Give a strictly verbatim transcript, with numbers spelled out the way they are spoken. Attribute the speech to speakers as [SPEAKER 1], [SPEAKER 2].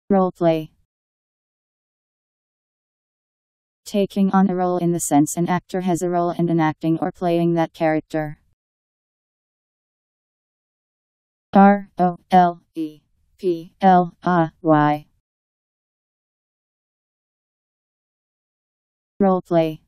[SPEAKER 1] Roleplay. Taking on a role in the sense an actor has a role and enacting or playing that character. R O L E P L A Y. Roleplay.